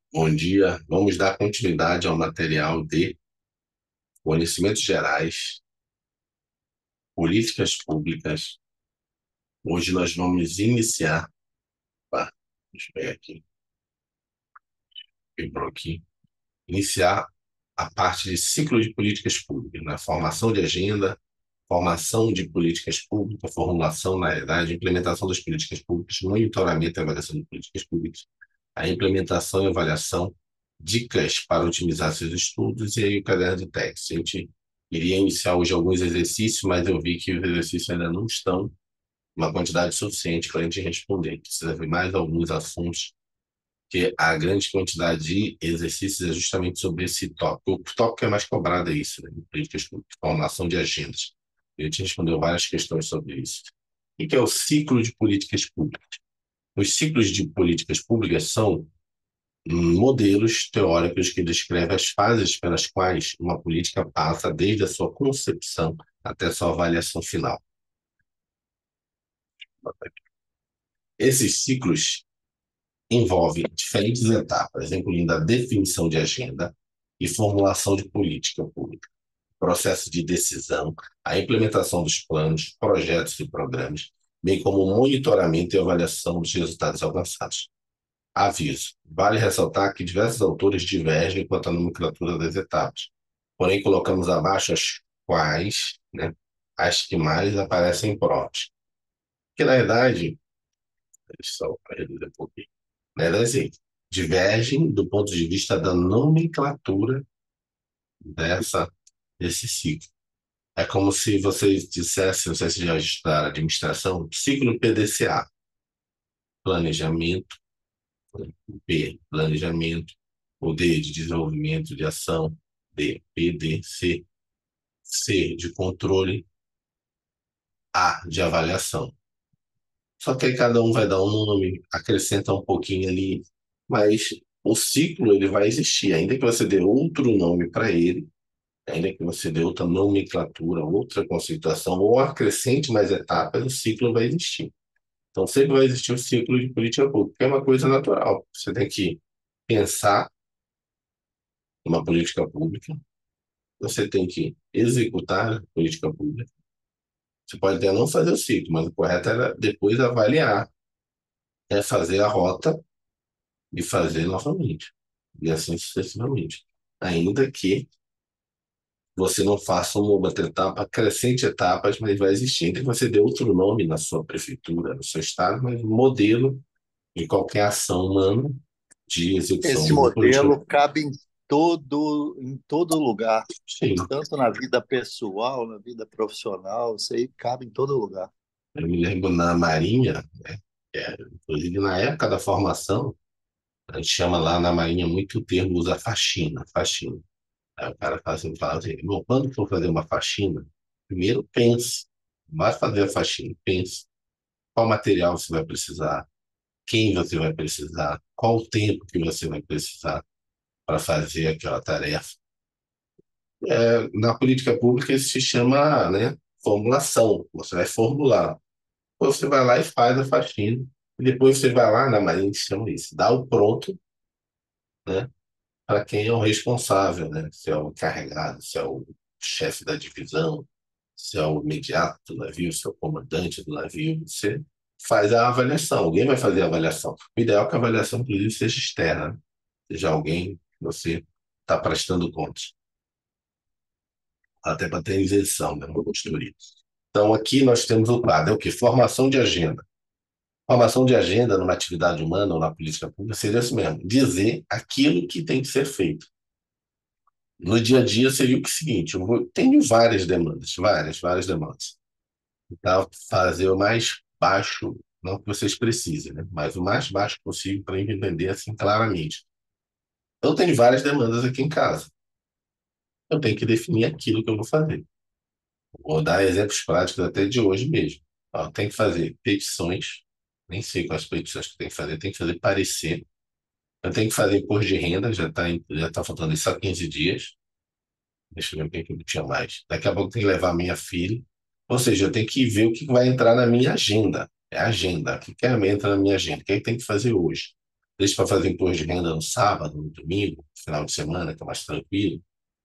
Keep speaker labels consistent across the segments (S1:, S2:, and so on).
S1: Bom dia. Vamos dar continuidade ao material de conhecimentos gerais, políticas públicas. Hoje nós vamos iniciar, deixa eu pegar aqui, quebrou aqui, iniciar a parte de ciclo de políticas públicas, na formação de agenda, formação de políticas públicas, formulação, na realidade, implementação das políticas públicas, monitoramento e avaliação de políticas públicas, a implementação e avaliação, dicas para otimizar seus estudos e aí o caderno de texto. A gente iria iniciar hoje alguns exercícios, mas eu vi que os exercícios ainda não estão uma quantidade suficiente para a gente responder. Precisa ver mais alguns assuntos, que a grande quantidade de exercícios é justamente sobre esse tópico. O tópico é mais cobrado é isso, né? Políticas públicas, formação de agendas. A gente respondeu várias questões sobre isso. O que é o ciclo de políticas públicas? Os ciclos de políticas públicas são modelos teóricos que descrevem as fases pelas quais uma política passa desde a sua concepção até a sua avaliação final. Esses ciclos envolvem diferentes etapas, incluindo a definição de agenda e formulação de política pública, processo de decisão, a implementação dos planos, projetos e programas, bem como o monitoramento e avaliação dos resultados alcançados. Aviso: vale ressaltar que diversos autores divergem quanto à nomenclatura das etapas, porém colocamos abaixo as quais, né, as que mais aparecem em provas. Que na verdade, só para reduzir um pouquinho, na verdade, assim, divergem do ponto de vista da nomenclatura desse ciclo. É como se vocês dissessem, não sei se já estudaram administração, ciclo PDCA, planejamento, P, planejamento, o D de desenvolvimento de ação, D, PDC, C de controle, A de avaliação. Só que aí cada um vai dar um nome, acrescenta um pouquinho ali, mas o ciclo ele vai existir, ainda que você dê outro nome para ele, ainda que você dê outra nomenclatura, outra conceituação, ou acrescente mais etapas, o ciclo vai existir. Então sempre vai existir um ciclo de política pública, que é uma coisa natural. Você tem que pensar uma política pública, você tem que executar a política pública. Você pode até não fazer o ciclo, mas o correto era depois avaliar, é fazer a rota e fazer novamente. E assim sucessivamente. Ainda que você não faça uma outra etapa, acrescente etapas, mas vai existir. Ainda que você dê outro nome na sua prefeitura, no seu estado, mas modelo de qualquer ação humana de execução
S2: Esse
S1: de uma política.
S2: modelo cabe em todo lugar,
S1: Sim,
S2: tanto na vida pessoal, na vida profissional, isso aí cabe em todo lugar.
S1: eu me lembro na Marinha, né, inclusive na época da formação, a gente chama lá na Marinha muito o termo, usa faxina, faxina. Aí o cara fala assim, "Bom, quando for fazer uma faxina, primeiro pense, vai fazer a faxina, pense qual material você vai precisar, quem você vai precisar, qual o tempo que você vai precisar para fazer aquela tarefa. Na política pública isso se chama, né, formulação, você vai formular. Depois você vai lá e faz a faxina, e depois você vai lá, na Marinha se chama isso, dá o pronto, né, para quem é o responsável, né? Se é o encarregado, se é o chefe da divisão, se é o imediato do navio, se é o comandante do navio, você faz a avaliação. Alguém vai fazer a avaliação. O ideal é que a avaliação, inclusive, seja externa, né? Seja alguém que você está prestando contas, até para ter isenção, né? Uma consultoria. Então, aqui nós temos o quadro, é o quê? Formação de agenda. Formação de agenda numa atividade humana ou na política pública seria isso mesmo, dizer aquilo que tem que ser feito. No dia a dia seria o seguinte, tenho várias demandas, várias demandas. Então, fazer o mais baixo, não que vocês precisem, né? Mas o mais baixo possível para entender assim claramente. Eu tenho várias demandas aqui em casa. Eu tenho que definir aquilo que eu vou fazer. Vou dar exemplos práticos até de hoje mesmo. Ó, tem que fazer petições, nem sei quais petições que tem que fazer, tem que fazer parecer. Eu tenho que fazer imposto de renda, já tá faltando isso há 15 dias. Deixa eu ver o que eu tinha mais. Daqui a pouco tem que levar a minha filha. Ou seja, eu tenho que ver o que vai entrar na minha agenda. É a agenda. O que entra na minha agenda? O que é que tem que fazer hoje? deixa para fazer imposto de renda no sábado, no domingo, final de semana, que é mais tranquilo.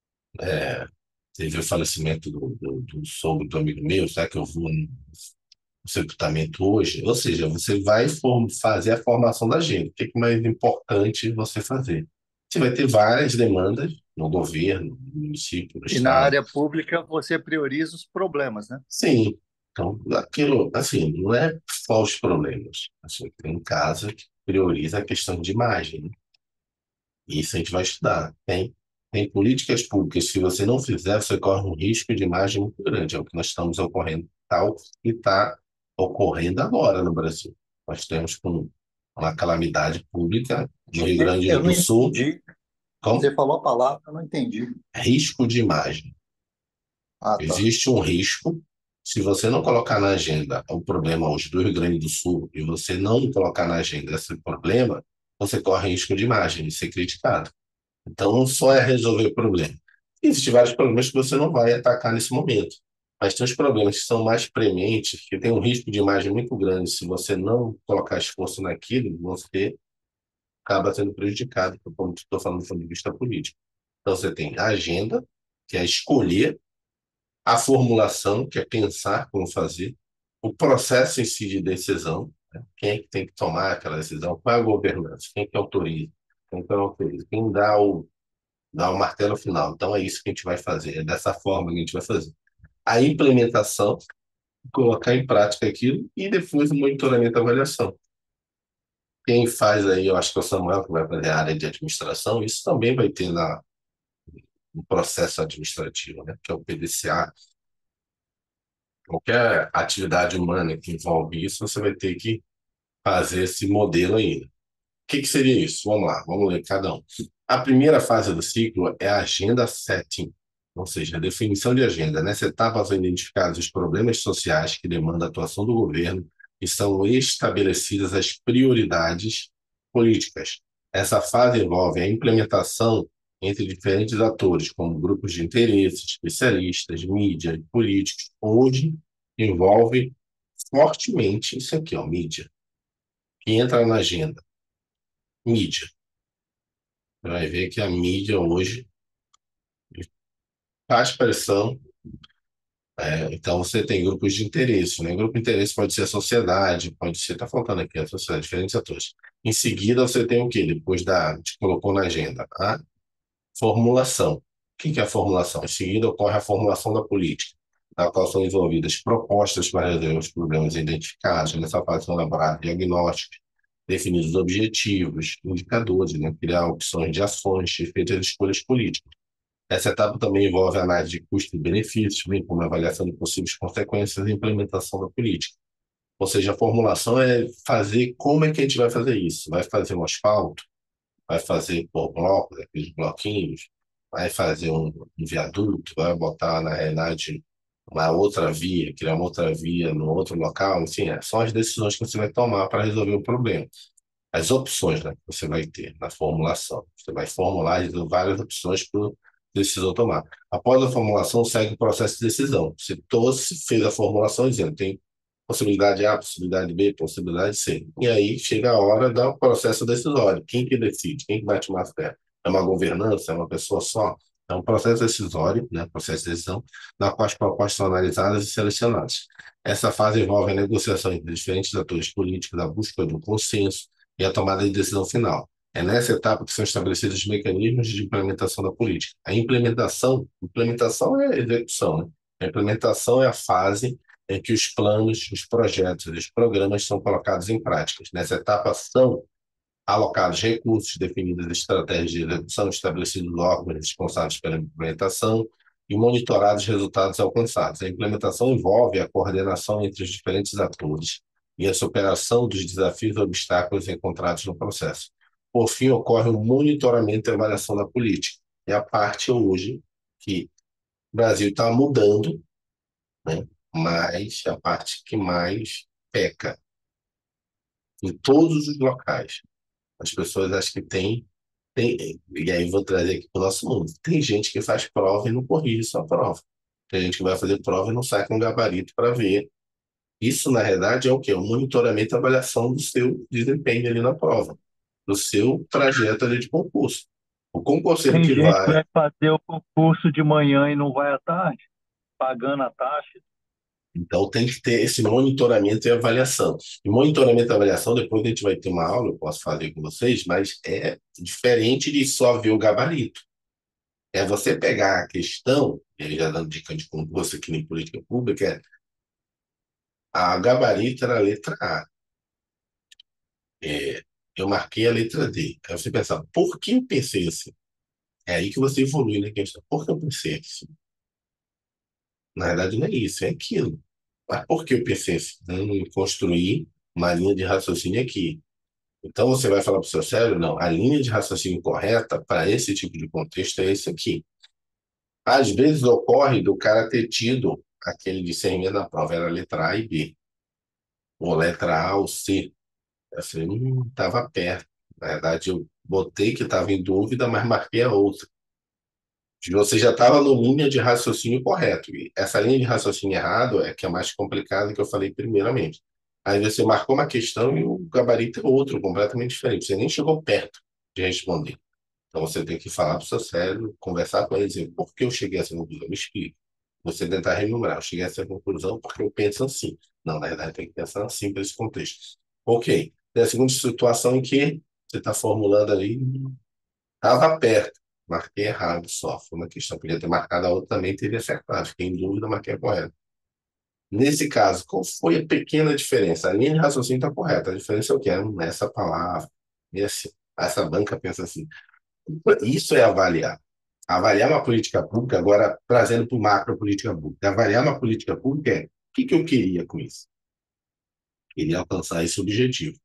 S1: Teve o falecimento do sogro do amigo meu, será que eu vou no sepultamento hoje? Ou seja, você vai fazer a formação da agenda. O que é mais importante você fazer? Você vai ter várias demandas no governo, no município, no
S2: E na
S1: estado.
S2: área pública você prioriza os problemas, né?
S1: Sim. Então, aquilo, assim, não é só os problemas. Assim, tem casa que prioriza a questão de imagem, né? Isso a gente vai estudar. Tem políticas públicas. Se você não fizer, você corre um risco de imagem muito grande. É o que nós estamos ocorrendo, tal e está ocorrendo agora no Brasil. Nós temos uma calamidade pública no Rio Grande
S2: Eu não
S1: do Sul,
S2: entendi.
S1: com
S2: Você falou a palavra, eu não entendi.
S1: risco de imagem.
S2: Ah, tá.
S1: Existe um risco. Se você não colocar na agenda o problema hoje do Rio Grande do Sul e você não colocar na agenda esse problema, você corre risco de imagem, de ser criticado. Então, não só é resolver o problema. Existem vários problemas que você não vai atacar nesse momento. Mas tem os problemas que são mais prementes, que tem um risco de imagem muito grande. Se você não colocar esforço naquilo, você acaba sendo prejudicado, como estou falando do ponto de vista político. Então, você tem a agenda, que é escolher, a formulação, que é pensar como fazer, o processo em si de decisão, né? Quem é que tem que tomar aquela decisão, qual é a governança, quem é que autoriza, quem que não autoriza, quem dá o martelo final. Então é isso que a gente vai fazer, é dessa forma que a gente vai fazer. A implementação, colocar em prática aquilo e depois o monitoramento e avaliação. Quem faz aí, eu acho que é o Samuel, que vai fazer a área de administração, isso também vai ter no processo administrativo, né? Que é o PDCA. Qualquer atividade humana que envolve isso, você vai ter que fazer esse modelo aí. O que seria isso? Vamos lá, vamos ler cada um. A primeira fase do ciclo é a agenda setting, ou seja, a definição de agenda. Nessa etapa são identificados os problemas sociais que demandam a atuação do governo e são estabelecidas as prioridades políticas. Essa fase envolve a implementação entre diferentes atores, como grupos de interesse, especialistas, mídia e políticos. Hoje envolve fortemente isso aqui, ó, mídia, que entra na agenda. Mídia. Você vai ver que a mídia hoje faz pressão. Então, você tem grupos de interesse, né? Grupo de interesse pode ser a sociedade, pode ser, está faltando aqui, a sociedade, diferentes atores. Em seguida, você tem o quê? Depois a gente colocou na agenda, a formulação. O que é a formulação? Em seguida, ocorre a formulação da política, na qual são desenvolvidas propostas para resolver os problemas identificados. Nessa fase, são elaborados diagnósticos, definidos objetivos, indicadores, né? Criar opções de ações, feitas escolhas políticas. Essa etapa também envolve a análise de custos e benefícios, bem como a avaliação de possíveis consequências e implementação da política. Ou seja, a formulação é fazer como é que a gente vai fazer isso. Vai fazer um asfalto, vai fazer por blocos, aqueles bloquinhos, vai fazer um viaduto, vai botar, na realidade, uma outra via, criar uma outra via no outro local. Enfim, são as decisões que você vai tomar para resolver o problema. As opções, né, que você vai ter na formulação. Você vai formular várias opções para o decisor tomar. Após a formulação, segue o processo de decisão. Se fez a formulação dizendo tem possibilidade A, possibilidade B, possibilidade C. E aí chega a hora do processo decisório. Quem que decide? Quem que bate mais perto? É uma governança? É uma pessoa só? É um processo decisório, né, processo de decisão, na qual as propostas são analisadas e selecionadas. Essa fase envolve a negociação entre diferentes atores políticos, a busca do consenso, e a tomada de decisão final. É nessa etapa que são estabelecidos os mecanismos de implementação da política. Implementação é a execução, né? A implementação é a fase em que os planos, os projetos, os programas são colocados em prática. Nessa etapa são alocados recursos, definidas estratégias de execução, estabelecidos órgãos responsáveis pela implementação e monitorados os resultados alcançados. A implementação envolve a coordenação entre os diferentes atores e a superação dos desafios e obstáculos encontrados no processo. Por fim, ocorre o monitoramento e avaliação da política. É a parte hoje que o Brasil está mudando, né? Mas é a parte que mais peca em todos os locais. As pessoas acham que e aí vou trazer aqui para o nosso mundo. Tem gente que faz prova e não corrige sua prova. Tem gente que vai fazer prova e não sai com um gabarito para ver. Isso, na realidade, é o quê? O monitoramento e avaliação do seu desempenho ali na prova. do seu trajeto ali de concurso. O concurseiro
S3: Tem
S1: que
S3: gente que
S1: vai.
S3: vai fazer o concurso de manhã e não vai à tarde, pagando a taxa.
S1: Então, tem que ter esse monitoramento e avaliação. E monitoramento e avaliação, depois a gente vai ter uma aula, eu posso fazer com vocês, mas é diferente de só ver o gabarito. É você pegar a questão, e aí já dando dica de concurso aqui em política pública, a gabarito era a letra A. É, eu marquei a letra D. Aí você pensa, por que eu pensei assim? É aí que você evolui na questão. Por que eu pensei assim? Na verdade, não é isso, é aquilo. Mas por que eu pensei assim? Eu construí uma linha de raciocínio aqui. Então você vai falar para o seu cérebro, não, a linha de raciocínio correta para esse tipo de contexto é esse aqui. Às vezes ocorre do cara ter tido aquele discernimento na prova, era letra A e B, ou letra A ou C. Eu falei, estava perto. Na verdade, eu botei que estava em dúvida, mas marquei a outra. Você já estava no linha de raciocínio correto. E essa linha de raciocínio errado é que é mais complicada que eu falei primeiramente. Aí você marcou uma questão e o gabarito é outro, completamente diferente. Você nem chegou perto de responder. Então você tem que falar para o seu cérebro, conversar com ele, dizer por que eu cheguei a essa conclusão, me explica. Você tentar rememorar, eu cheguei a essa conclusão porque eu penso assim. Não, na verdade tem que pensar assim para esse contexto. Ok. Tem a segunda situação em que você está formulando ali, estava perto, marquei errado só. Foi uma questão, podia ter marcado a outra também, teria acertado. Fiquei em dúvida, marquei a correta. Nesse caso, qual foi a pequena diferença? A linha de raciocínio está correta, a diferença é o que? Essa palavra. E assim, essa banca pensa assim. Isso é avaliar. Avaliar uma política pública, agora trazendo para o macro política pública. Avaliar uma política pública é o que eu queria com isso? Queria alcançar esse objetivo.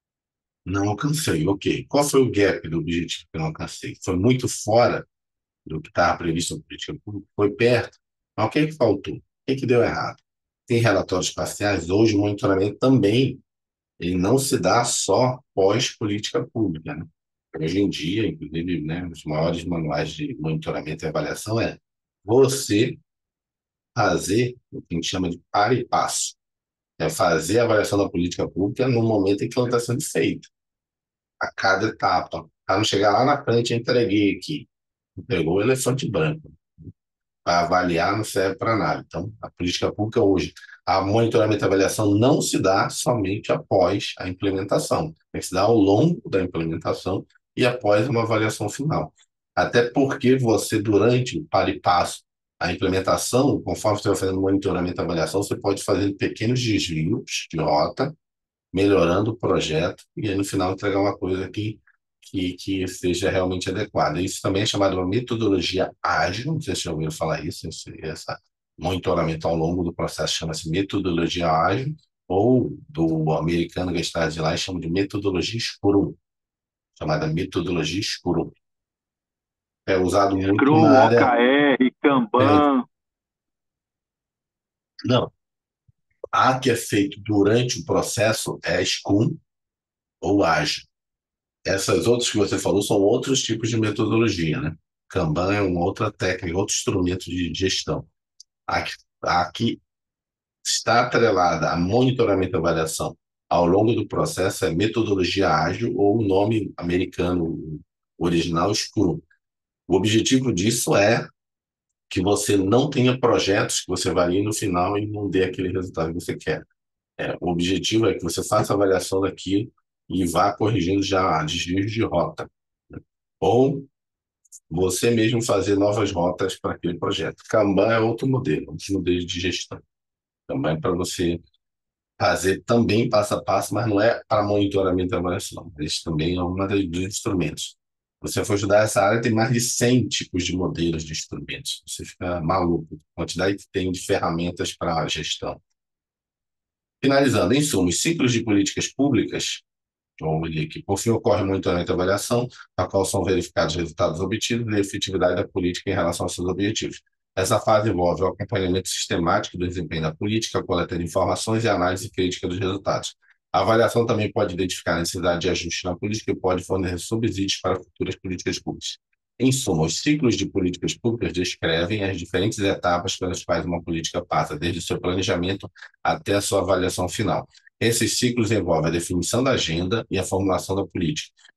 S1: Não alcancei, ok. Qual foi o gap do objetivo que eu não alcancei? Foi muito fora do que estava previsto na política pública? Foi perto? Mas o que é que faltou? O que é que deu errado? Tem relatórios parciais, hoje o monitoramento também ele não se dá só pós-política pública, né? Hoje em dia, inclusive, né, os maiores manuais de monitoramento e avaliação é você fazer o que a gente chama de para e passo. É fazer a avaliação da política pública no momento em que ela está sendo feita, a cada etapa. Para não chegar lá na frente, eu entreguei aqui. Entregou o elefante branco. Para avaliar não serve para nada. Então, a política pública hoje, a monitoramento e avaliação não se dá somente após a implementação, tem que se dar ao longo da implementação e após uma avaliação final. Até porque você, durante o para e passo, a implementação, conforme você vai fazendo monitoramento e avaliação, você pode fazer pequenos desvios de rota, melhorando o projeto e aí no final entregar uma coisa que seja realmente adequada. Isso também é chamado de uma metodologia ágil, não sei se já ouviram falar isso, esse monitoramento ao longo do processo chama-se metodologia ágil, ou do americano Gestalt de lá chama de metodologia Scrum, chamada metodologia Scrum. É usado muito
S3: Scrum,
S1: na área.
S3: OKR,
S1: é,
S3: Kanban.
S1: não, a que é feito durante o processo é Scrum ou ágil. Essas outras que você falou são outros tipos de metodologia, né? Kanban é uma outra técnica, outro instrumento de gestão. A que está atrelada a monitoramento e avaliação ao longo do processo é metodologia ágil ou o nome americano original Scrum. O objetivo disso é que você não tenha projetos que você varie no final e não dê aquele resultado que você quer. O objetivo é que você faça a avaliação daquilo e vá corrigindo já desvios de rota. Ou você mesmo fazer novas rotas para aquele projeto. Kanban é outro modelo, outro modelo de gestão. Kanban é para você fazer também passo a passo, mas não é para monitoramento e avaliação. Esse também é um dos instrumentos. Você for estudar essa área, tem mais de 100 tipos de modelos de instrumentos. Você fica maluco, a quantidade que tem de ferramentas para a gestão. Finalizando, em suma, os ciclos de políticas públicas ou ele que, por fim, ocorre o monitoramento e avaliação, na qual são verificados os resultados obtidos e a efetividade da política em relação aos seus objetivos. Essa fase envolve o acompanhamento sistemático do desempenho da política, a coleta de informações e a análise crítica dos resultados. A avaliação também pode identificar a necessidade de ajuste na política e pode fornecer subsídios para futuras políticas públicas. Em suma, os ciclos de políticas públicas descrevem as diferentes etapas pelas quais uma política passa, desde o seu planejamento até a sua avaliação final. Esses ciclos envolvem a definição da agenda e a formulação da política.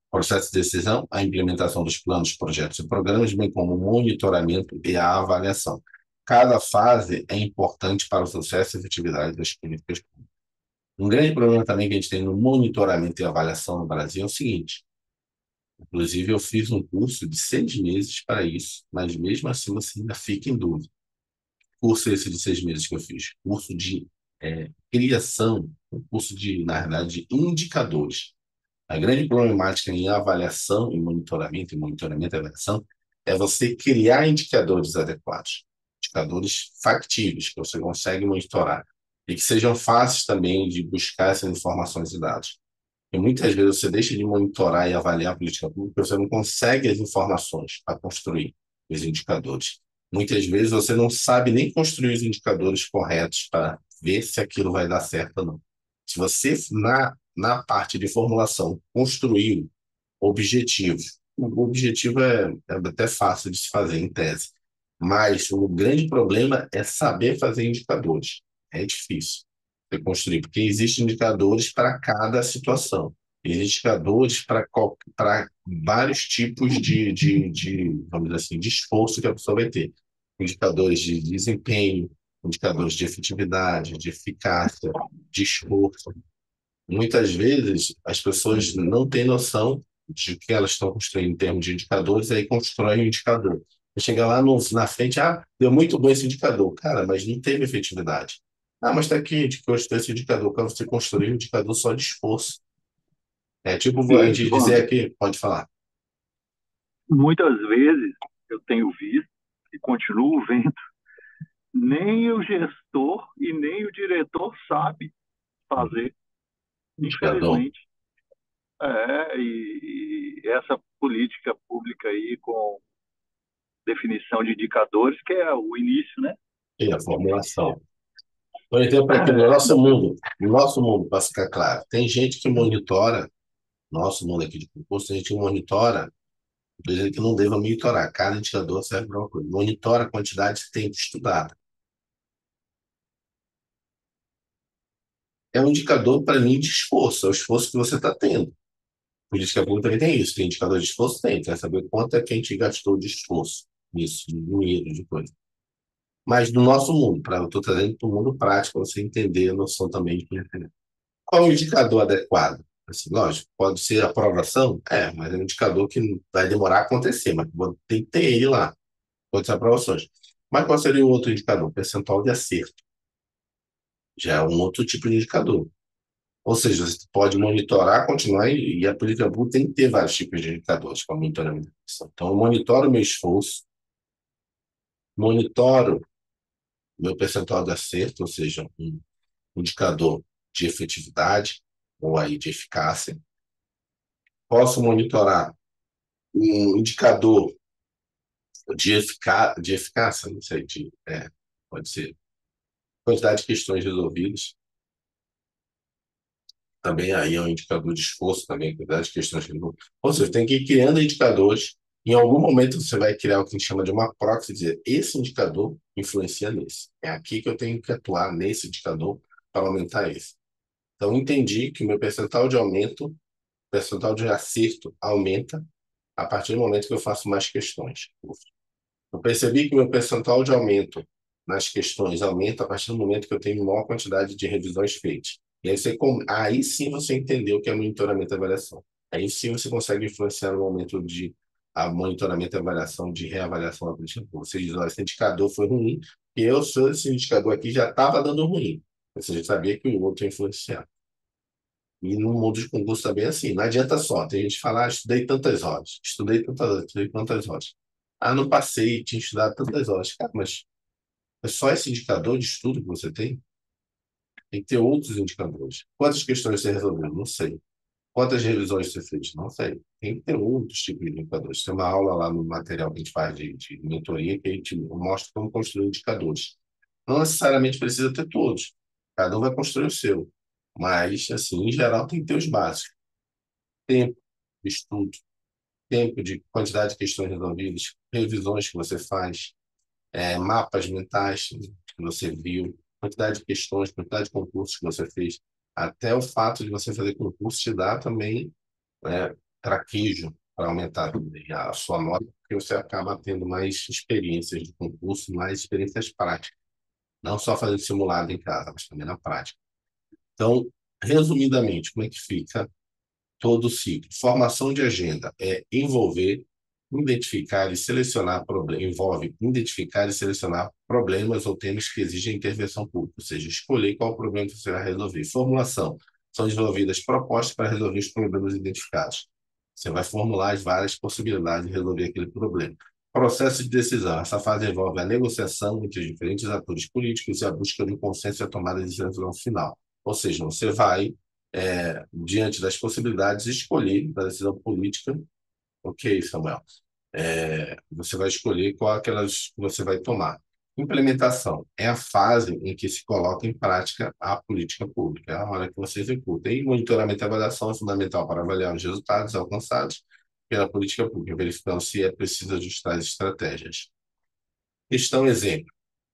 S1: Processo de decisão, a implementação dos planos, projetos e programas, bem como o monitoramento e a avaliação. Cada fase é importante para o sucesso e efetividade das políticas públicas. Um grande problema também que a gente tem no monitoramento e avaliação no Brasil é o seguinte: inclusive, eu fiz um curso de 6 meses para isso, mas mesmo assim você ainda fica em dúvida. Curso esse de 6 meses que eu fiz, curso de criação, um curso de, na verdade, de indicadores. A grande problemática em avaliação e monitoramento e avaliação, é você criar indicadores adequados, indicadores factíveis, que você consegue monitorar, e que sejam fáceis também de buscar essas informações e dados. E muitas vezes você deixa de monitorar e avaliar a política pública, você não consegue as informações para construir os indicadores. Muitas vezes você não sabe nem construir os indicadores corretos para ver se aquilo vai dar certo ou não. Se você, na parte de formulação, construiu objetivos, o objetivo é até fácil de se fazer em tese, mas o grande problema é saber fazer indicadores. É difícil de construir, porque existem indicadores para cada situação. Existem indicadores para vários tipos vamos dizer assim, de esforço que a pessoa vai ter. Indicadores de desempenho, indicadores de efetividade, de eficácia, de esforço. Muitas vezes as pessoas não têm noção de que elas estão construindo em termos de indicadores, aí constroem um indicador. Chega lá na frente, deu muito bom esse indicador. Cara, mas não teve efetividade. Mas está aqui, a gente construiu esse indicador para você construir um indicador só de esforço. É tipo a
S3: E,
S1: gente dizer
S3: Wander,
S1: aqui, pode falar.
S3: muitas vezes eu tenho visto e continuo vendo, nem o gestor e nem o diretor sabe fazer,
S1: Indicador.
S3: infelizmente. E essa política pública aí com definição de indicadores, que é o início, né?
S1: E a formulação. Por exemplo, aqui
S3: É,
S1: no nosso mundo, para ficar claro, tem gente que monitora, nosso mundo aqui de concurso, tem gente que monitora. Estou dizendo que não deva monitorar. Cada indicador serve para uma coisa. Monitora a quantidade de tempo estudado. É um indicador, para mim, de esforço. É o esforço que você está tendo. Política pública também tem isso. Tem indicador de esforço? Tem. Quer saber quanto é que a gente gastou de esforço nisso, de dinheiro, de coisa. Mas no nosso mundo, eu estou trazendo para o mundo prático, para você entender a noção também de planejamento. Qual é o indicador adequado? Assim, lógico, pode ser aprovação? Mas é um indicador que vai demorar a acontecer, mas tem que ter ele lá. Outras aprovações. Mas qual seria o outro indicador? Percentual de acerto. Já é um outro tipo de indicador. Ou seja, você pode monitorar, continuar, e a política pública tem que ter vários tipos de indicadores para monitoramento. Então, eu monitoro o meu esforço, monitoro meu percentual de acerto, ou seja, um indicador de efetividade ou aí de eficácia. Posso monitorar um indicador de eficácia, não sei, pode ser quantidade de questões resolvidas. Também aí é um indicador de esforço também, quantidade de questões resolvidas. Ou seja, tem que ir criando indicadores. Em algum momento você vai criar o que a gente chama de uma proxy, e dizer, esse indicador influencia nesse. É aqui que eu tenho que atuar nesse indicador para aumentar esse. Então, entendi que o meu percentual de acerto aumenta a partir do momento que eu faço mais questões. Eu percebi que o meu percentual de aumento nas questões aumenta a partir do momento que eu tenho maior quantidade de revisões feitas. E aí, aí sim você entendeu o que é monitoramento e avaliação. Aí sim você consegue influenciar no momento de monitoramento e avaliação, de reavaliação da política pública. Você diz, olha, esse indicador foi ruim, e eu sou esse indicador aqui já estava dando ruim. Você já sabia que o outro ia influenciar. E no mundo de concurso também é assim. Não adianta só. Tem gente que fala, estudei tantas horas, estudei tantas horas. Não passei, tinha estudado tantas horas. Cara, mas é só esse indicador de estudo que você tem? Tem que ter outros indicadores. Quantas questões você resolveu? Não sei. Quantas revisões você fez? Não sei. Tem que ter outros tipos de indicadores. Tem uma aula lá no material que a gente faz de mentoria que a gente mostra como construir indicadores. Não necessariamente precisa ter todos. Cada um vai construir o seu. Mas, assim, em geral, tem que ter os básicos. Tempo de estudo, tempo de quantidade de questões resolvidas, revisões que você faz, mapas mentais que você viu, quantidade de questões, quantidade de concursos que você fez. Até o fato de você fazer concurso te dá também traquejo para aumentar a sua nota, porque você acaba tendo mais experiências de concurso, mais experiências práticas. Não só fazendo simulado em casa, mas também na prática. Então, resumidamente, como é que fica todo o ciclo? Formação de agenda é identificar e selecionar problemas, envolve identificar e selecionar problemas ou temas que exigem intervenção pública, ou seja, escolher qual problema você vai resolver. Formulação, são desenvolvidas propostas para resolver os problemas identificados. Você vai formular as várias possibilidades de resolver aquele problema. Processo de decisão. Essa fase envolve a negociação entre os diferentes atores políticos e a busca de um consenso e a tomada de decisão final. Ou seja, você vai, diante das possibilidades, escolher da decisão política. Ok, Samuel. Você vai escolher qual aquelas que você vai tomar. Implementação é a fase em que se coloca em prática a política pública, é a hora que você executa. E monitoramento e avaliação é fundamental para avaliar os resultados alcançados pela política pública, verificando se é preciso ajustar as estratégias. Questão exemplo.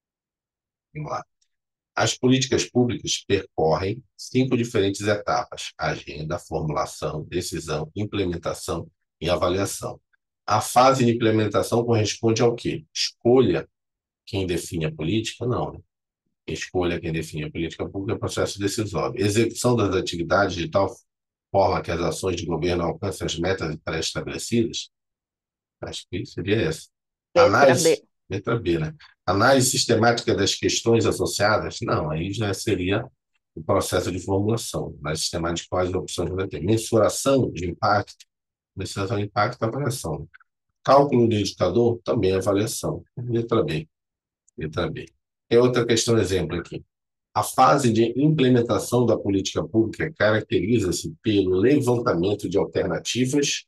S1: Vamos lá. As políticas públicas percorrem 5 diferentes etapas: agenda, formulação, decisão, implementação e avaliação. A fase de implementação corresponde ao quê? Escolha quem define a política? Não, né? Escolha quem define a política pública é processo decisório. Execução das atividades de tal forma que as ações de governo alcancem as metas pré-estabelecidas? Acho que seria essa.
S4: Letra
S1: Análise,
S4: B.
S1: letra B, né? Análise sistemática das questões associadas? Não, aí já seria o processo de formulação. Análise sistemática de quais opções vai ter. Mensuração de impacto? Mensuração de impacto é avaliação. Cálculo do indicador? Também é avaliação. Letra B. Letra B. Tem outra questão, exemplo aqui. A fase de implementação da política pública caracteriza-se pelo levantamento de alternativas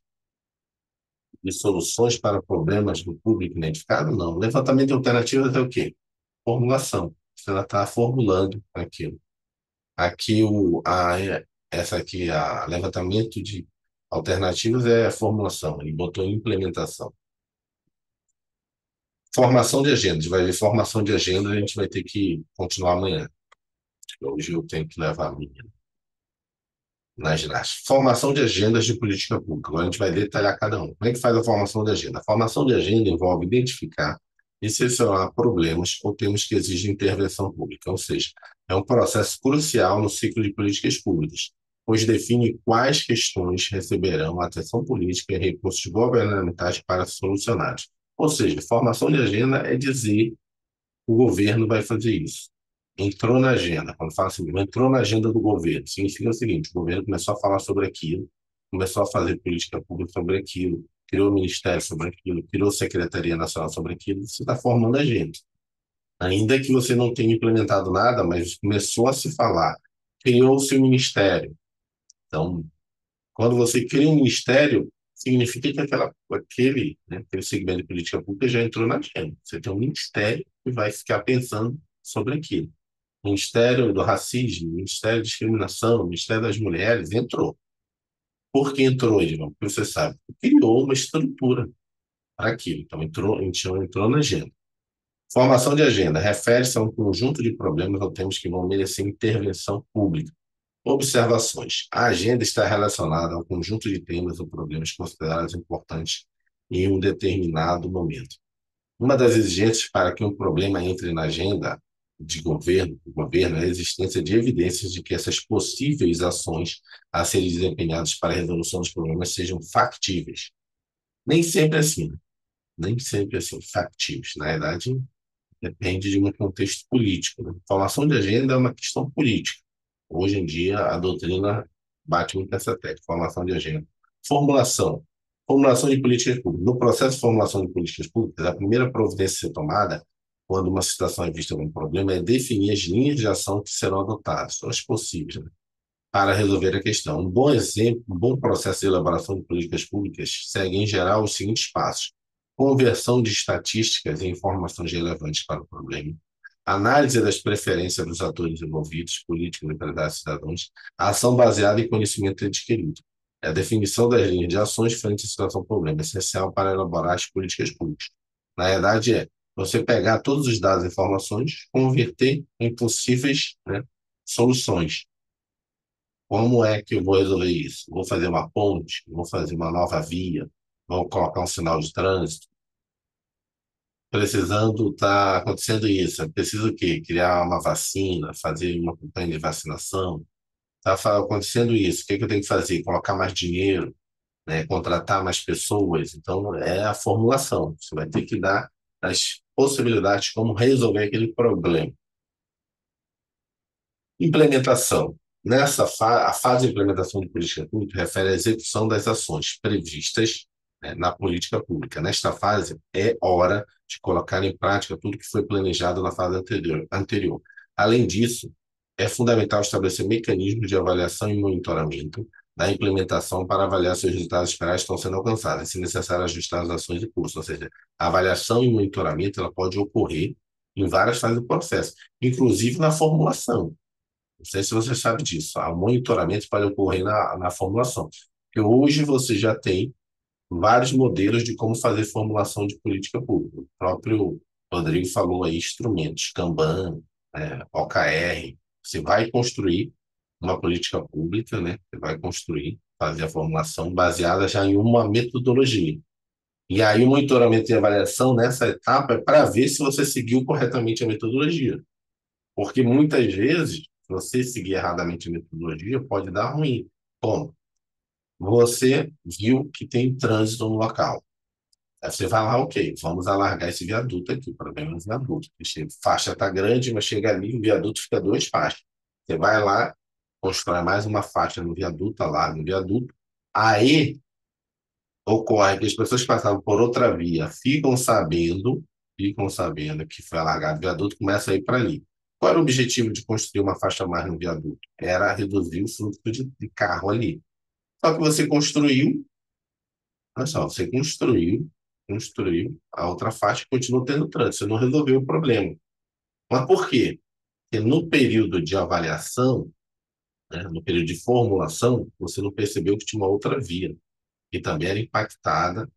S1: e soluções para problemas do público identificado? Não. Levantamento de alternativas é o quê? Formulação. Você está formulando aquilo. Aqui, essa aqui, a levantamento de alternativas é a formulação. Ele botou implementação. Formação de agenda. A gente vai ver formação de agenda, a gente vai ter que continuar amanhã. Hoje eu tenho que levar a minha na ginástica. Formação de agendas de política pública. Agora a gente vai detalhar cada um. Como é que faz a formação de agenda? A formação de agenda envolve identificar e selecionar problemas ou temas que exigem intervenção pública, ou seja, é um processo crucial no ciclo de políticas públicas, pois define quais questões receberão atenção política e recursos governamentais para solucionados. Ou seja, formação de agenda é dizer o governo vai fazer isso. Entrou na agenda, quando fala assim, entrou na agenda do governo, significa o seguinte: o governo começou a falar sobre aquilo, começou a fazer política pública sobre aquilo, criou o ministério sobre aquilo, criou a Secretaria Nacional sobre aquilo, você está formando a agenda. Ainda que você não tenha implementado nada, mas começou a se falar, criou o seu ministério. Então, quando você cria um ministério, significa que aquele segmento de política pública já entrou na agenda. Você tem um ministério que vai ficar pensando sobre aquilo. Ministério do Racismo, Ministério da Discriminação, Ministério das Mulheres, entrou. Por que entrou, Edmond? Porque você sabe, criou uma estrutura para aquilo. Então, entrou na agenda. Formação de agenda refere-se a um conjunto de problemas ou temas que vão merecer intervenção pública. Observações. A agenda está relacionada ao conjunto de temas ou problemas considerados importantes em um determinado momento. Uma das exigências para que um problema entre na agenda do governo é a existência de evidências de que essas possíveis ações a serem desempenhadas para a resolução dos problemas sejam factíveis. Nem sempre assim, né? Nem sempre assim, factíveis. Na verdade, depende de um contexto político, né? Formação de agenda é uma questão política. Hoje em dia, a doutrina bate muito nessa tecla, formação de agenda. Formulação. Formulação de políticas públicas. No processo de formulação de políticas públicas, a primeira providência a ser tomada, quando uma situação é vista como um problema, é definir as linhas de ação que serão adotadas, as possíveis, né, para resolver a questão. Um bom exemplo, um bom processo de elaboração de políticas públicas segue, em geral, os seguintes passos: conversão de estatísticas e informações relevantes para o problema, análise das preferências dos atores envolvidos, políticos, empresários e cidadãos, a ação baseada em conhecimento adquirido, a definição das linhas de ações frente à situação problema, essencial para elaborar as políticas públicas. Na verdade, você pegar todos os dados e informações, converter em possíveis, né, soluções. Como é que eu vou resolver isso? Vou fazer uma ponte? Vou fazer uma nova via? Vou colocar um sinal de trânsito? Precisando, tá acontecendo isso. É preciso o quê? Criar uma vacina, fazer uma campanha de vacinação. Acontecendo isso. O que que eu tenho que fazer? Colocar mais dinheiro, né? Contratar mais pessoas. Então, é a formulação. Você vai ter que dar as possibilidades como resolver aquele problema. Implementação. A fase de implementação de política pública refere à execução das ações previstas, né, na política pública. Nesta fase, é hora de colocar em prática tudo que foi planejado na fase anterior. Além disso, é fundamental estabelecer mecanismos de avaliação e monitoramento da implementação para avaliar se os resultados esperados estão sendo alcançados, e, se necessário, ajustar as ações e cursos. Ou seja, a avaliação e monitoramento ela pode ocorrer em várias fases do processo, inclusive na formulação. Não sei se você sabe disso. O monitoramento pode ocorrer na formulação. Porque hoje você já tem vários modelos de como fazer formulação de política pública. O próprio Rodrigo falou aí, instrumentos, Kanban, OKR. Você vai construir uma política pública, né? Você vai construir, fazer a formulação baseada já em uma metodologia. E aí o monitoramento e avaliação nessa etapa é para ver se você seguiu corretamente a metodologia. Porque muitas vezes, se você seguir erradamente a metodologia, pode dar ruim. Como? Você viu que tem trânsito no local. Aí você vai lá, ok, vamos alargar esse viaduto aqui, o problema é o viaduto. A faixa está grande, mas chega ali, o viaduto fica duas faixas. Você vai lá, constrói mais uma faixa no viaduto, alarga no viaduto. Aí ocorre que as pessoas que passavam por outra via ficam sabendo que foi alargado o viaduto, começam a ir para ali. Qual era o objetivo de construir uma faixa a mais no viaduto? Era reduzir o fluxo de carro ali. Só que você construiu, olha só, você construiu a outra faixa e continua tendo trânsito, você não resolveu o problema. Mas por quê? Porque no período de avaliação, né, no período de formulação, você não percebeu que tinha uma outra via, que também era impactada,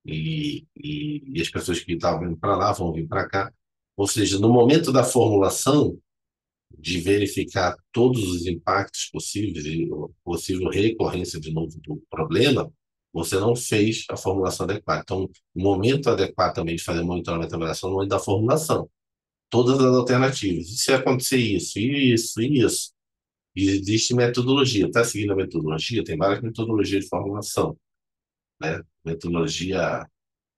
S1: e as pessoas que estavam vindo para lá vão vir para cá. Ou seja, no momento da formulação, de verificar todos os impactos possíveis e possível recorrência de novo do problema, você não fez a formulação adequada. Então, o momento adequado também de fazer monitoramento e avaliação é no momento da formulação. Todas as alternativas. E se acontecer isso, isso, isso, e existe metodologia. Está seguindo a metodologia? Tem várias metodologias de formulação, né? Metodologia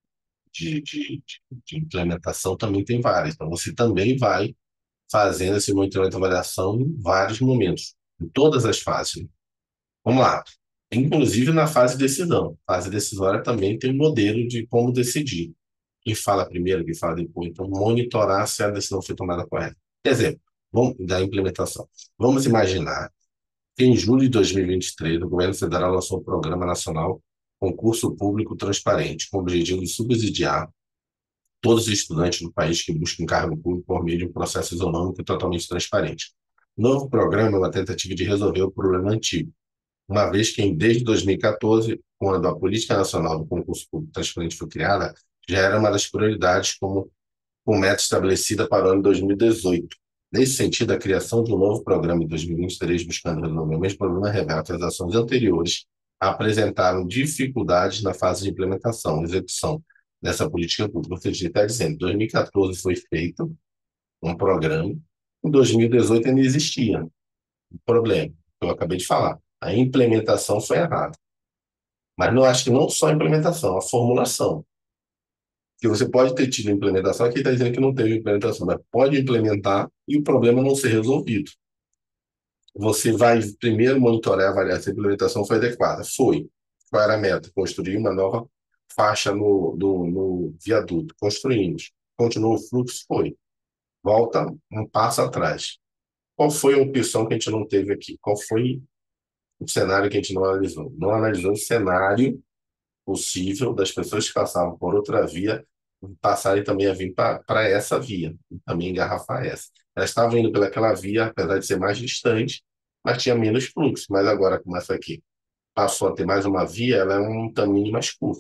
S1: de implementação também tem várias. Então, você também vai fazendo esse monitoramento e avaliação em vários momentos, em todas as fases. Vamos lá. Inclusive na fase de decisão. Fase decisória também tem um modelo de como decidir. Quem fala primeiro, quem fala depois. Então, monitorar se a decisão foi tomada correta. Quer dizer, vamos da implementação. Vamos imaginar que em julho de 2023, o governo federal lançou o Programa Nacional Concurso Público Transparente, com o objetivo de subsidiar todos os estudantes do país que buscam um cargo público por meio de um processo isonômico totalmente transparente. O novo programa é uma tentativa de resolver o problema antigo, uma vez que, desde 2014, quando a Política Nacional do Concurso Público Transparente foi criada, já era uma das prioridades com meta estabelecida para o ano de 2018. Nesse sentido, a criação de um novo programa em 2023, buscando resolver o mesmo problema, revela que as ações anteriores apresentaram dificuldades na fase de implementação e execução dessa política pública. Ou seja, ele está dizendo, em 2014 foi feito um programa, em 2018 ainda existia um problema, que eu acabei de falar. A implementação foi errada. Mas não acho que não só a implementação, a formulação. Que você pode ter tido implementação, aqui está dizendo que não teve implementação, mas pode implementar e o problema não ser resolvido. Você vai primeiro monitorar e avaliar se a implementação foi adequada. Foi. Qual era a meta? Construir uma nova faixa no viaduto. Construímos. Continuou o fluxo? Foi. Volta um passo atrás. Qual foi a opção que a gente não teve aqui? Qual foi o cenário que a gente não analisou? Não analisou o cenário possível das pessoas que passavam por outra via passarem também a vir para essa via, e também engarrafar essa. Elas estavam indo pelaquela via, apesar de ser mais distante, mas tinha menos fluxo. Mas agora, como essa aqui passou a ter mais uma via, ela é um caminho mais curto.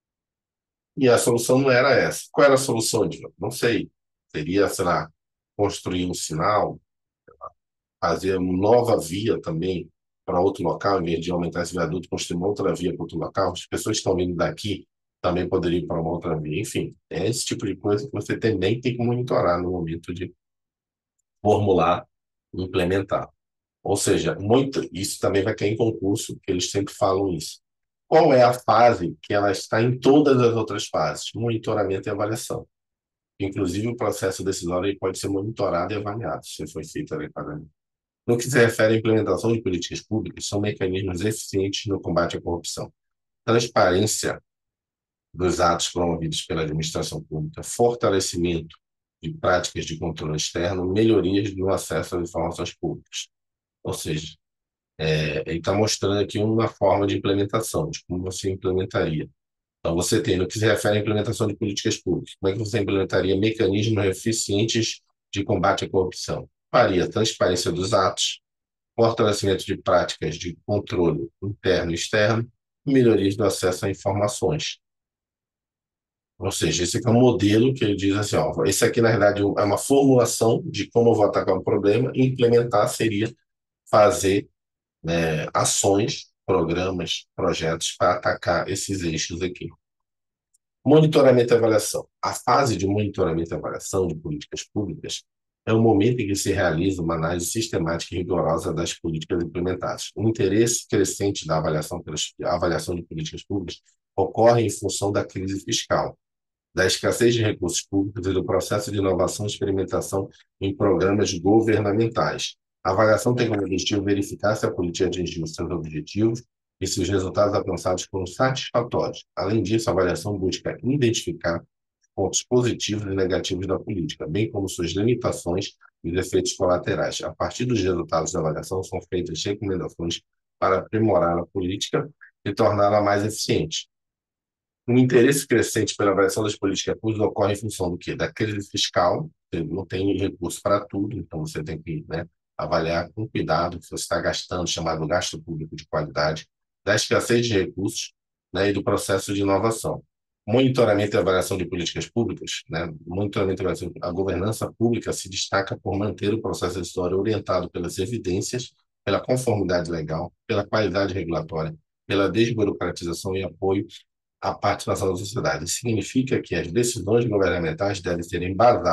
S1: E a solução não era essa. Qual era a solução, Edson? Não sei. Seria, sei lá, construir um sinal, fazer uma nova via também para outro local, em vez de aumentar esse viaduto, construir uma outra via para outro local, as pessoas que estão vindo daqui também poderiam ir para uma outra via. Enfim, é esse tipo de coisa que você também tem que monitorar no momento de formular e implementar. Ou seja, muito, isso também vai cair em concurso, que eles sempre falam isso. Qual é a fase que ela está em todas as outras fases? Monitoramento e avaliação. Inclusive, o processo decisório ele pode ser monitorado e avaliado, se foi feito adequadamente. No que se refere à implementação de políticas públicas, são mecanismos eficientes no combate à corrupção. Transparência dos atos promovidos pela administração pública, fortalecimento de práticas de controle externo, melhorias no acesso às informações públicas. Ou seja, ele está mostrando aqui uma forma de implementação, de como você implementaria. Então, você tem, no que se refere à implementação de políticas públicas, como é que você implementaria mecanismos eficientes de combate à corrupção? Faria transparência dos atos, fortalecimento de práticas de controle interno e externo, melhorias do acesso a informações. Ou seja, esse aqui é um modelo que ele diz assim, ó, esse aqui, na verdade, é uma formulação de como eu vou atacar um problema, e implementar seria fazer ações, programas, projetos para atacar esses eixos aqui. Monitoramento e avaliação. A fase de monitoramento e avaliação de políticas públicas é o momento em que se realiza uma análise sistemática e rigorosa das políticas implementadas. O interesse crescente da avaliação de políticas públicas ocorre em função da crise fiscal, da escassez de recursos públicos e do processo de inovação e experimentação em programas governamentais. A avaliação tem como objetivo verificar se a política atingiu seus objetivos e se os resultados alcançados foram satisfatórios. Além disso, a avaliação busca identificar pontos positivos e negativos da política, bem como suas limitações e efeitos colaterais. A partir dos resultados da avaliação, são feitas recomendações para aprimorar a política e torná-la mais eficiente. O interesse crescente pela avaliação das políticas públicas ocorre em função do quê? Da crise fiscal, você não tem recurso para tudo, então você tem que avaliar com cuidado o que você está gastando, chamado gasto público de qualidade, da escassez de recursos, e do processo de inovação. Monitoramento e avaliação de políticas públicas, monitoramento e avaliação, a governança pública se destaca por manter o processo decisório orientado pelas evidências, pela conformidade legal, pela qualidade regulatória, pela desburocratização e apoio à participação da sociedade. Isso significa que as decisões governamentais devem ser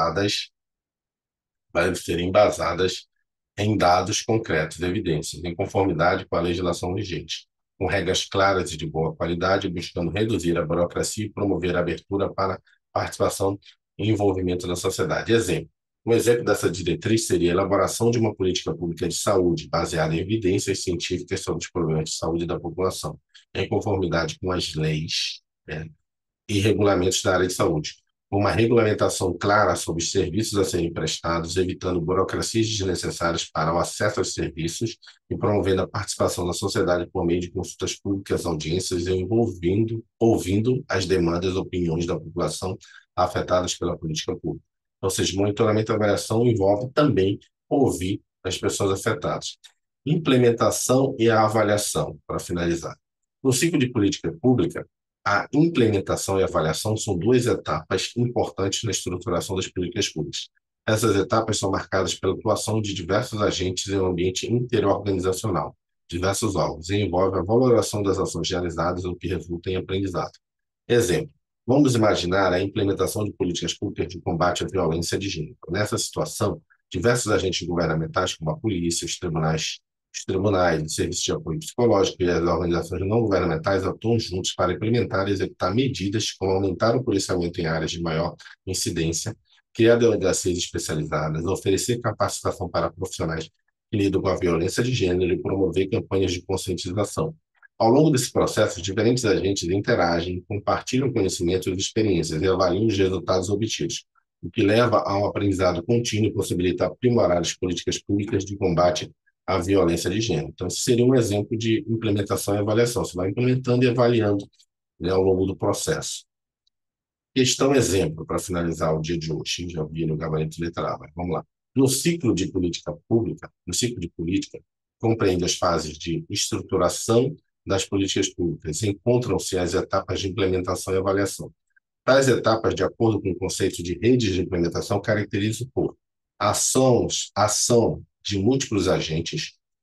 S1: embasadas em dados concretos, evidências, em conformidade com a legislação vigente, com regras claras e de boa qualidade, buscando reduzir a burocracia e promover a abertura para participação e envolvimento da sociedade. Um exemplo dessa diretriz seria a elaboração de uma política pública de saúde baseada em evidências científicas sobre os problemas de saúde da população, em conformidade com as leis e regulamentos da área de saúde. Uma regulamentação clara sobre os serviços a serem prestados, evitando burocracias desnecessárias para o acesso aos serviços e promovendo a participação da sociedade por meio de consultas públicas, audiências e ouvindo as demandas e opiniões da população afetadas pela política pública. Ou seja, monitoramento e avaliação envolve também ouvir as pessoas afetadas. Implementação e a avaliação, para finalizar. No ciclo de política pública, a implementação e a avaliação são duas etapas importantes na estruturação das políticas públicas. Essas etapas são marcadas pela atuação de diversos agentes em um ambiente interorganizacional, diversos órgãos, e envolve a valoração das ações realizadas, o que resulta em aprendizado. Exemplo, vamos imaginar a implementação de políticas públicas de combate à violência de gênero. Nessa situação, diversos agentes governamentais, como a polícia, os tribunais, os serviços de apoio psicológico e as organizações não governamentais atuam juntos para implementar e executar medidas como aumentar o policiamento em áreas de maior incidência, criar delegacias especializadas, oferecer capacitação para profissionais que lidam com a violência de gênero e promover campanhas de conscientização. Ao longo desse processo, diferentes agentes interagem, compartilham conhecimentos e experiências e avaliam os resultados obtidos, o que leva a um aprendizado contínuo e possibilita aprimorar as políticas públicas de combate à violência de gênero. Então, esse seria um exemplo de implementação e avaliação. Você vai implementando e avaliando ao longo do processo. Questão exemplo, para finalizar o dia de hoje, já vi no gabarito literal, mas vamos lá. No ciclo de política pública, compreende as fases de estruturação das políticas públicas, encontram-se as etapas de implementação e avaliação. Tais etapas, de acordo com o conceito de redes de implementação, caracterizam por ação de múltiplos agentes,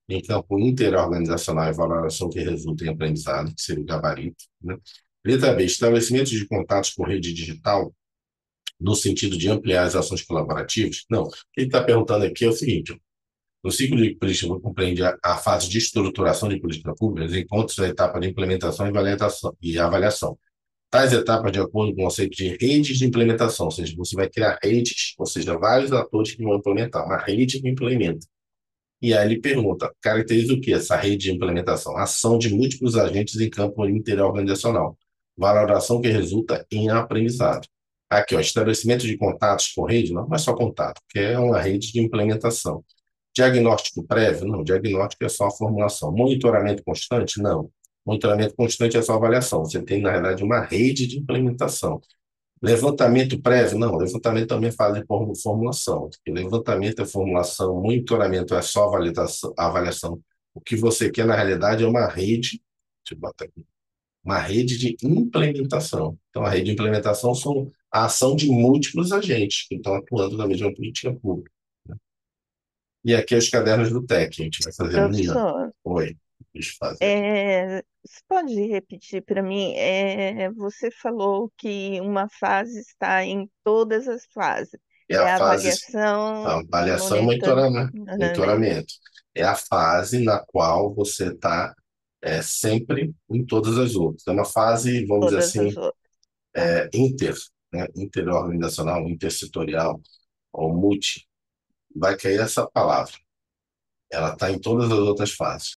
S1: em campo interorganizacional e valoração que resulta em aprendizado, que seria o gabarito, né? Letra B, estabelecimento de contatos com rede digital no sentido de ampliar as ações colaborativas? Não. O que ele está perguntando aqui é o seguinte: no ciclo de política compreende a fase de estruturação de política pública, encontros a etapa de implementação e avaliação. Tais etapas de acordo com o conceito de redes de implementação, ou seja, você vai criar redes, ou seja, vários atores que vão implementar, uma rede que implementa. E aí ele pergunta, caracteriza o que essa rede de implementação? Ação de múltiplos agentes em campo interorganizacional. Valoração que resulta em aprendizado. Aqui, ó, estabelecimento de contatos com rede, não é só contato, que é uma rede de implementação. Diagnóstico prévio? Não, diagnóstico é só a formulação. Monitoramento constante? Não. Monitoramento constante é só avaliação. Você tem, na verdade, uma rede de implementação. Levantamento prévio? Não, levantamento também faz de formulação. Levantamento é formulação, monitoramento é só avaliação. O que você quer, na realidade, é uma rede, deixa eu botar aqui, uma rede de implementação. Então, a rede de implementação são a ação de múltiplos agentes que estão atuando na mesma política pública. E aqui é os cadernos do TEC, a gente vai fazer amanhã.
S4: Professor,
S1: Oi, deixa eu fazer aqui.
S4: você pode repetir para mim? Você falou que uma fase está em todas as fases.
S1: É
S4: É
S1: a fase, a
S4: avaliação,
S1: avaliação e
S4: monitoramento,
S1: monitoramento. É a fase na qual você está sempre em todas as outras. É uma fase, vamos dizer
S4: todas as
S1: assim,
S4: outras. Tá.
S1: inter, né? Interorganizacional, intersetorial, ou multi. Vai cair essa palavra. Ela está em todas as outras fases.